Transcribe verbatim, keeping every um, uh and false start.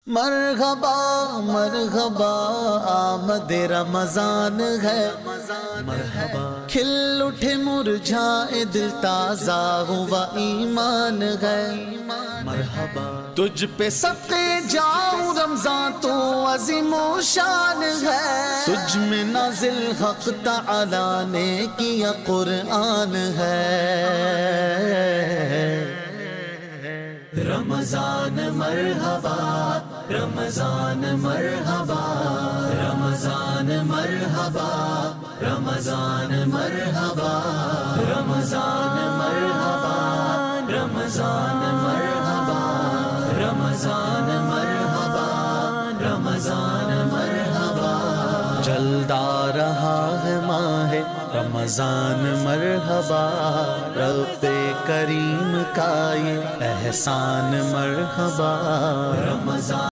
مرحبا مرحبا آمد رمضان ہے، مرحبا کھل اٹھے مرجھائے دل تازہ ہوا ایمان ہے، مرحبا تجھ پہ صدقے جاؤں رمضان تو عظیم و شان ہے، تجھ میں نازل حق تعالی نے کیا قرآن ہے۔ رمضان مرحبا رمضان مرحبا رمضان مرحبا رمضان مرحبا رمضان مرحبا رمضان مرحبا رمضان مرحبا رمضان مرحبا چلتا رہا ہے ماہ رمضان مرحبا، رب کریم کا یہ احسان مرحبا رمضان